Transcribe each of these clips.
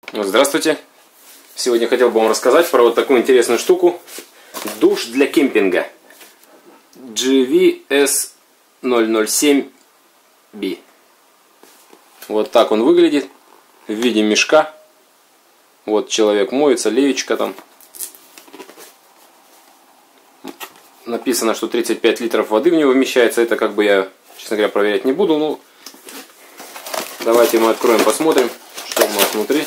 Здравствуйте! Сегодня хотел бы вам рассказать про вот такую интересную штуку. Душ для кемпинга. GVS007B. Вот так он выглядит. В виде мешка. Вот человек моется, леечка там. Написано, что 35 литров воды в него вмещается. Это как бы я, честно говоря, проверять не буду. Ну, давайте мы откроем, посмотрим, что у нас внутри.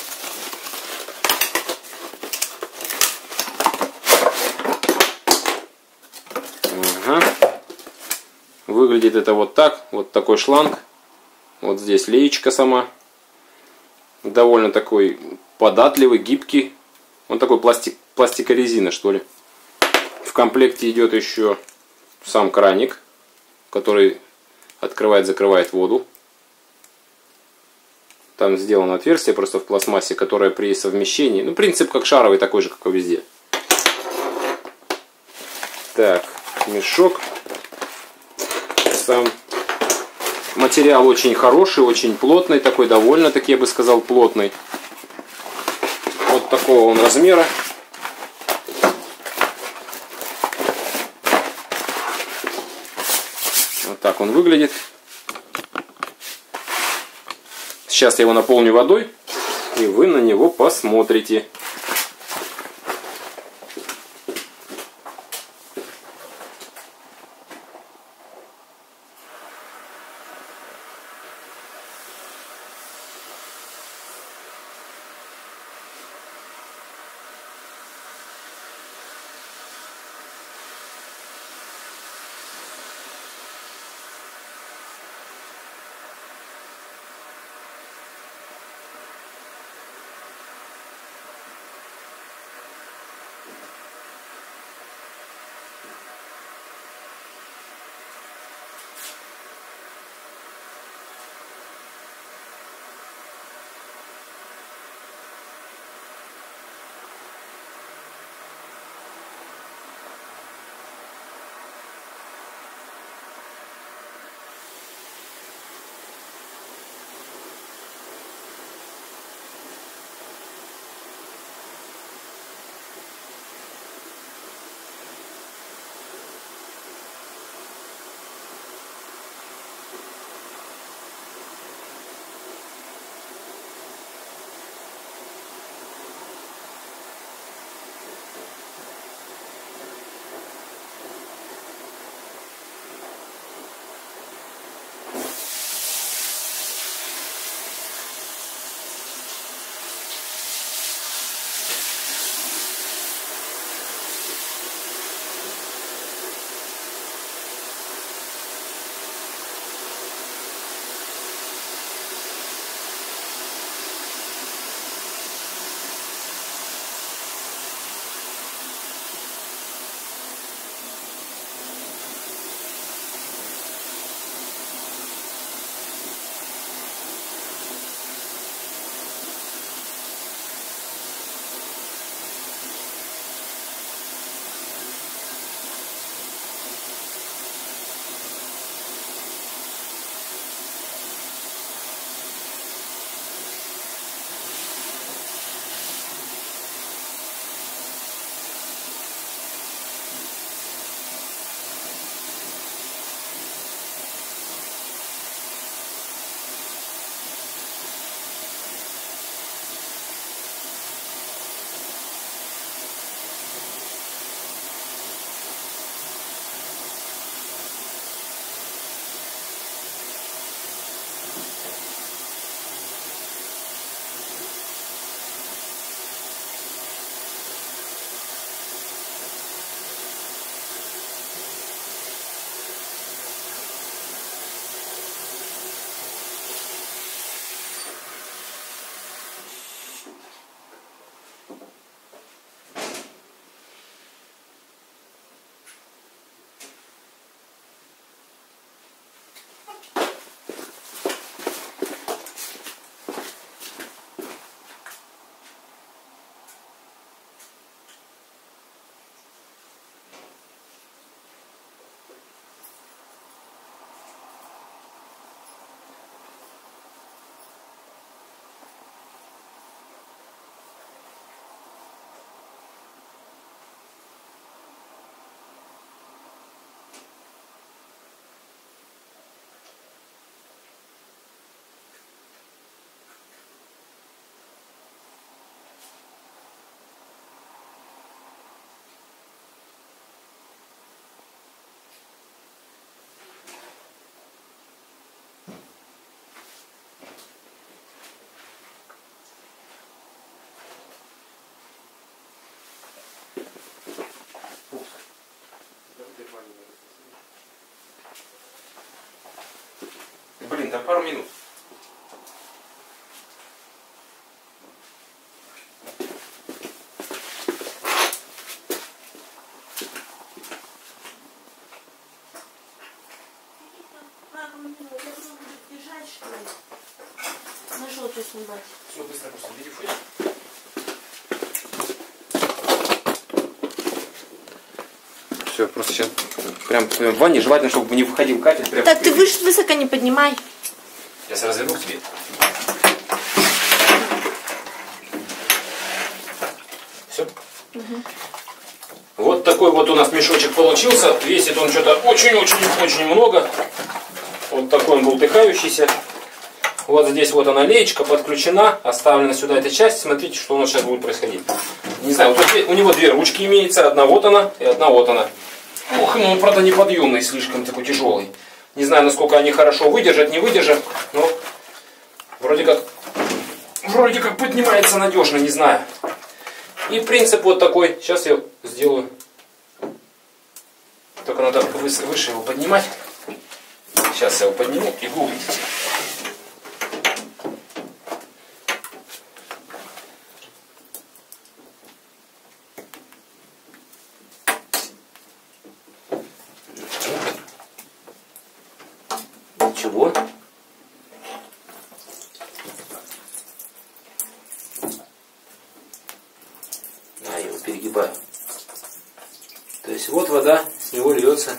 Выглядит это вот так. Вот такой шланг. Вот здесь леечка сама. Довольно такой податливый, гибкий. Он такой пластикорезина, что ли. В комплекте идет еще сам краник, который открывает-закрывает воду. Там сделано отверстие просто в пластмассе, которое при совмещении... Ну, принцип как шаровый, такой же, как и везде. Так, мешок. Сам материал очень хороший, очень плотный, такой довольно-таки, я бы сказал, плотный. Вот такого он размера. Вот так он выглядит. Сейчас я его наполню водой, и вы на него посмотрите. пару минут. Нашел, что снимать. Все, быстро просто бери фотик. Все, просто сейчас прям в ванне, желательно, чтобы не выходил катер. Прям Так, ты высоко не поднимай. Сейчас разверну к тебе. Все. Угу. Вот такой вот у нас мешочек получился. Весит он что-то очень-очень-очень много. Вот такой он болтыхающийся. Вот здесь вот она леечка подключена, оставлена сюда эта часть. Смотрите, что у нас сейчас будет происходить. Не знаю, вот у него две ручки имеется, одна вот она и одна вот она. Ох, ну он, правда, неподъемный, слишком такой тяжелый. Не знаю, насколько они хорошо выдержат, не выдержат, но вроде как поднимается надежно, не знаю. И принцип вот такой. Сейчас я сделаю. Только надо выше его поднимать. Сейчас я его подниму, и вы увидите. Ничего. Я его перегибаю. То есть вот вода с него льется.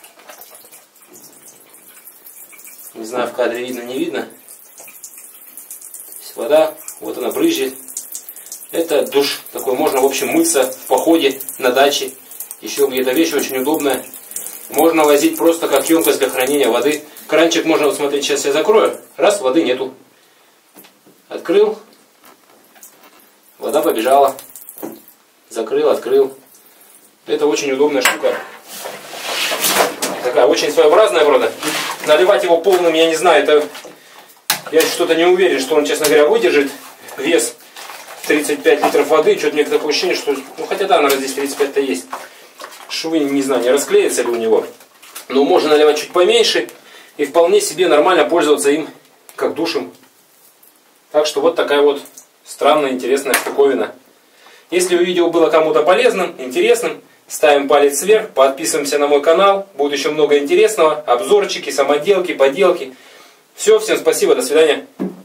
Не знаю, в кадре видно, не видно. Здесь вода, вот она брызжет. Это душ такой, можно, в общем, мыться в походе, на даче. Еще где-то вещь очень удобная. Можно возить просто как емкость для хранения воды. Кранчик можно, вот смотреть, сейчас я закрою. Раз, воды нету. Открыл. Вода побежала. Закрыл, открыл. Это очень удобная штука. Такая очень своеобразная, правда. Наливать его полным, я не знаю, это... Я что-то не уверен, что он, честно говоря, выдержит вес 35 литров воды. Что-то мне такое ощущение, что... Ну, хотя да, наверное, здесь 35-то есть. Швы, не знаю, не расклеится ли у него. Но можно наливать чуть поменьше. И вполне себе нормально пользоваться им как душем. Так что вот такая вот странная, интересная штуковина. Если видео было кому-то полезным, интересным, ставим палец вверх, подписываемся на мой канал. Будет еще много интересного. Обзорчики, самоделки, поделки. Все, всем спасибо, до свидания.